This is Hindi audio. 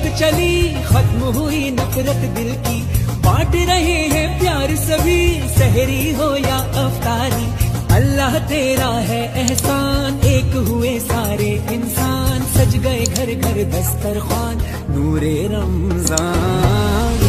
इश्क चली, खत्म हुई नफरत दिल की, बांट रहे हैं प्यार सभी, सहरी हो या अफ्तारी। अल्लाह तेरा है एहसान, एक हुए सारे इंसान, सज गए घर घर दस्तरखान, नूरे रमजान।